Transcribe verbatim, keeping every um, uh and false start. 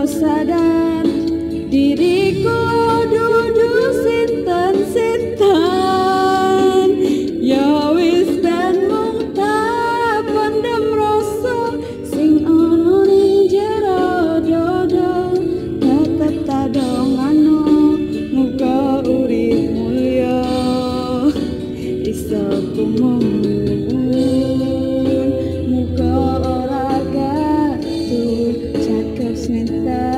sadar diriku dudu sinten-sinten ya wis ben mung tak pendem rasa sing ana ning jero dodo tetep tak dongano muga urip mulya iso kumomun muga ora gatuh cakep cinta